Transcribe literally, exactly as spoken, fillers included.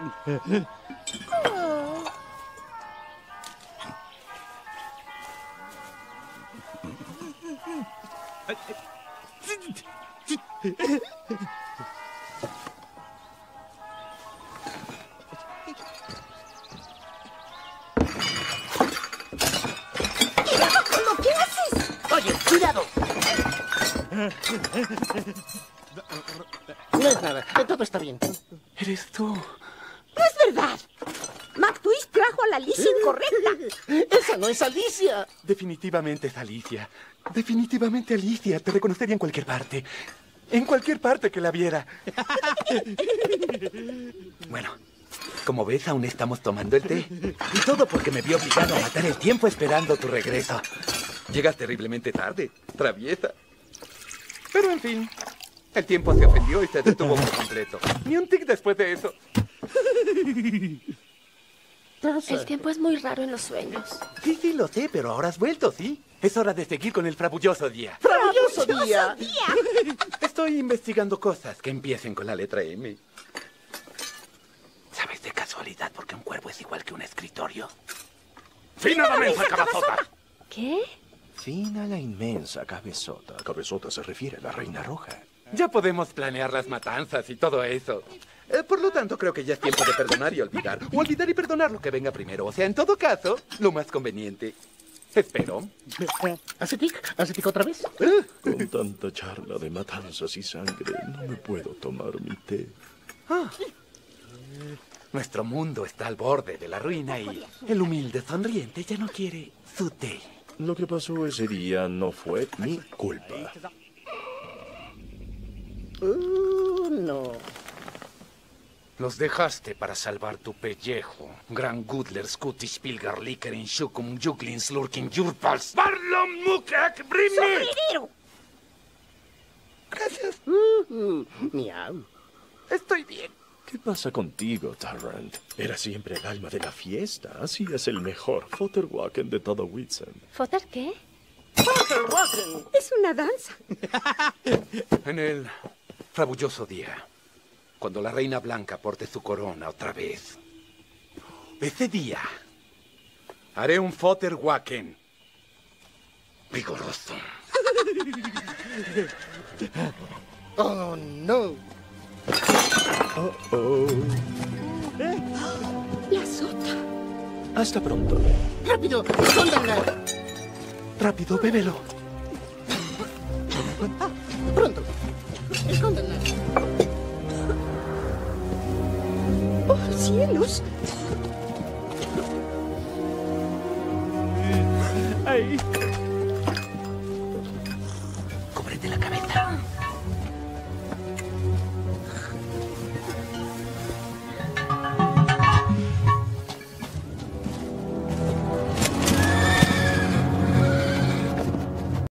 ¿Qué haces? Oye, cuidado. No es nada, todo está bien. Eres tú. ¡No es verdad! McTwist trajo a la Alicia incorrecta. ¡Esa no es Alicia! Definitivamente es Alicia. Definitivamente Alicia. Te reconocería en cualquier parte. En cualquier parte que la viera. Bueno, como ves, aún estamos tomando el té. Y todo porque me vi obligado a matar el tiempo esperando tu regreso. Llegas terriblemente tarde, traviesa. Pero en fin, el tiempo se ofendió y se detuvo por completo. Ni un tic después de eso. El tiempo es muy raro en los sueños. Sí, sí, lo sé, pero ahora has vuelto, ¿sí? Es hora de seguir con el frabulloso día. ¡Fabuloso día! Estoy investigando cosas que empiecen con la letra M. ¿Sabes de casualidad por qué un cuervo es igual que un escritorio? ¡Fin a la mensa, cabezota! ¿Qué? Fin a la inmensa cabezota. Cabezota se refiere a la reina roja. Ya podemos planear las matanzas y todo eso. Eh, por lo tanto, creo que ya es tiempo de perdonar y olvidar. O olvidar y perdonar lo que venga primero. O sea, en todo caso, lo más conveniente. Espero. ¿Hace tic? ¿Hace tic otra vez? Con tanta charla de matanzas y sangre, no me puedo tomar mi té. Ah. Nuestro mundo está al borde de la ruina y el humilde sonriente ya no quiere su té. Lo que pasó ese día no fue mi culpa. Uh, no. Los dejaste para salvar tu pellejo. Gran Gudler, Scutish, Pilgar, Lickering, Shukum, Juglin, Slurking, Jurpals, Barlom, Mukek, Brimnir. ¡Sombrerero! Gracias. Uh, uh, miau. Estoy bien. ¿Qué pasa contigo, Tarrant? Era siempre el alma de la fiesta. Así es el mejor Futterwacken de todo Whitsun. ¿Fotter qué? Futterwacken. Es una danza. En el frabulloso día, cuando la reina blanca porte su corona otra vez, ese día haré un Futterwacken vigoroso. Oh, no. Oh, oh. La sota. Hasta pronto. ¡Rápido! ¡Escóndanla! Rápido, bébelo. ¡Pronto! ¡Escóndanla! ¡Oh, cielos! Ay. Cúbrete la cabeza.